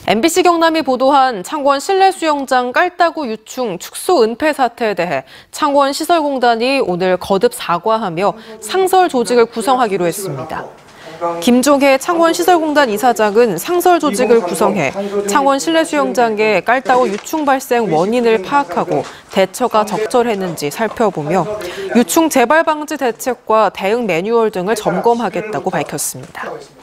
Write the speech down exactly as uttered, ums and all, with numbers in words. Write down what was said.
엠비씨 경남이 보도한 창원 실내 수영장 깔따구 유충 축소 은폐 사태에 대해 창원 시설공단이 오늘 거듭 사과하며 상설 조직을 구성하기로 했습니다. 김종혜 창원 시설공단 이사장은 상설 조직을 구성해 창원 실내 수영장의 깔따구 유충 발생 원인을 파악하고 대처가 적절했는지 살펴보며 유충 재발 방지 대책과 대응 매뉴얼 등을 점검하겠다고 밝혔습니다.